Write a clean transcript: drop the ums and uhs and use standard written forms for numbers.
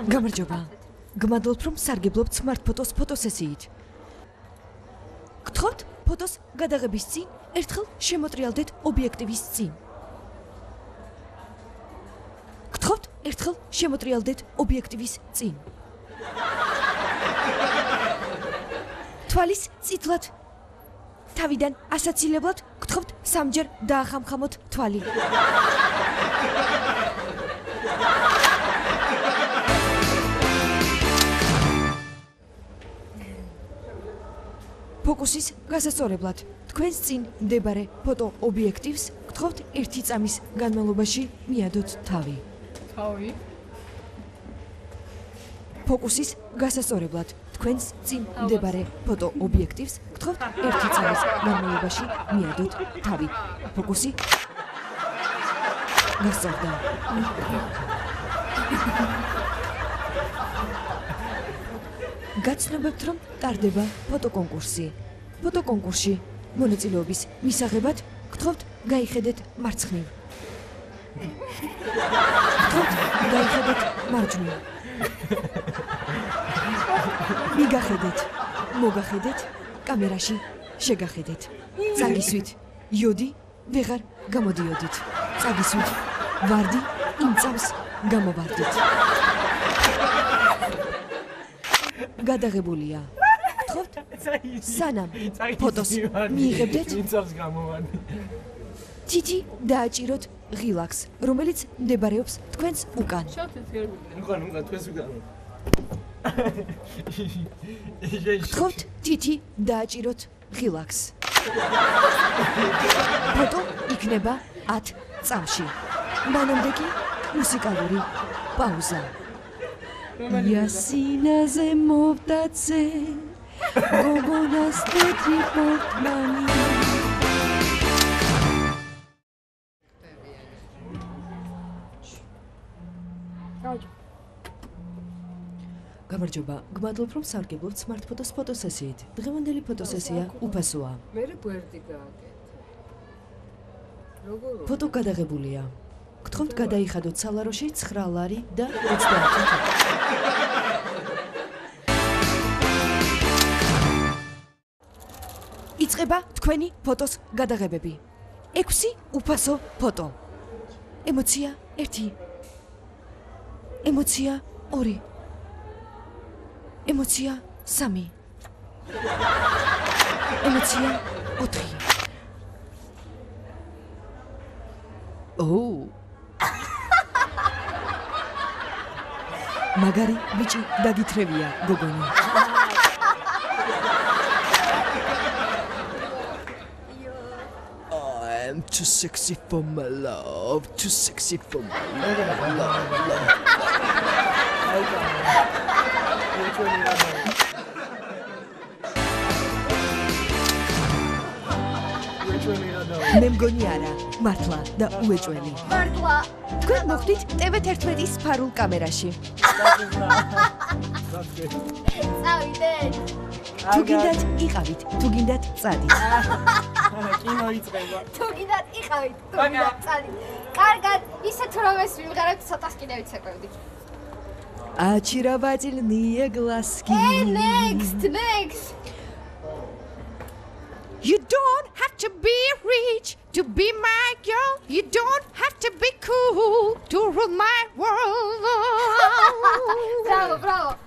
გამარჯობა. გმადლობთ, რომ სარგებლობთ Smart Photos ფოტოსესიით. გთხოვთ ფოტოს გადაღების წინ ერთხელ შემოტრიალდეთ ობიექტივის წინ. გთხოვთ ერთხელ შემოტრიალდეთ ობიექტივის წინ. თვალის წითლად თავიდან ასაცილებლად გთხოვთ სამჯერ დაახამხამოთ თვალი. ფოკუსის გასასწორებლად თქვენს წინ მდებარე ფოტო ობიექტივს გთხოვთ 1 წამის განმავლობაში მიადოთ თავი. თავი. ფოკუსის გასასწორებლად თქვენს წინ მდებარე ფოტო ობიექტივს გთხოვთ 1 წამის განმავლობაში მიადოთ თავი. ფოკუსი გასწორდა. გაცნობებთ, რომ ტარდება ფოტოკონკურსი. ფოტოკონკურსში მონაწილეობის მისაღებად გთხოვთ გაიხედეთ მარცხნივ. გთხოვთ გაიხედეთ მარჯვნივ. მიგახედეთ, მოგახედეთ, კამერაში შეგახედეთ. წაგისვით, იოდი ვეღარ გამოდიოდით. წაგისვით, ვარდი იმ წამს გამოვარდით. გადაღებულია. გთხოვთ სანამ ფოტოს მიიღებდეთ, თითი დააჭიროთ ღილაკს, რომელიც მდებარეობს თქვენს უკან. გთხოვთ თითი დააჭიროთ ღილაკს. ფოტო იქნება 10 წამში. მანამდე კი მუსიკალური პაუზა. Yasinaze movdatse Gogonas tetri portmani გამარჯობა, გმადლობთ, რომ სარგებლობთ Smart Photos ფოტოსესიით. დღევანდელი ფოტოსესია უფასოა. მე გვერდი გააკეთე. როგორ? ფოტო გადაღებულია. გთხოვთ გადაიხადოთ სალაროში 9 ლარი და 30 წუთი. იწყება თქვენი ფოტოს გადაღებები. 6 უფასო ფოტო. ემოცია 1. ემოცია 2. ემოცია 3. ემოცია 4. Oh. მაგარი ბიჭი დაგითრევია, გოგონი. I'm too sexy for my love, too sexy for my love. მე მგონი არა, მართლა და უეჭველი. მართლა. თქვენ მოხდით TV11-ის ფარულ კამერაში. წავიდეთ. თუ გინდათ იყავით, თუ გინდათ წადით. კინო იწყება. თუ გინდათ იყავით, თუ გინდათ წადით. კარგად, ისე თუ რომ ეს ვიმღერებთ, ცოტას კიდე ვიცეკვევდით. Очаровательные глазки. Hey, next. You don't have to be rich to be my girl. You don't have to be cool to rule my world. Bravo.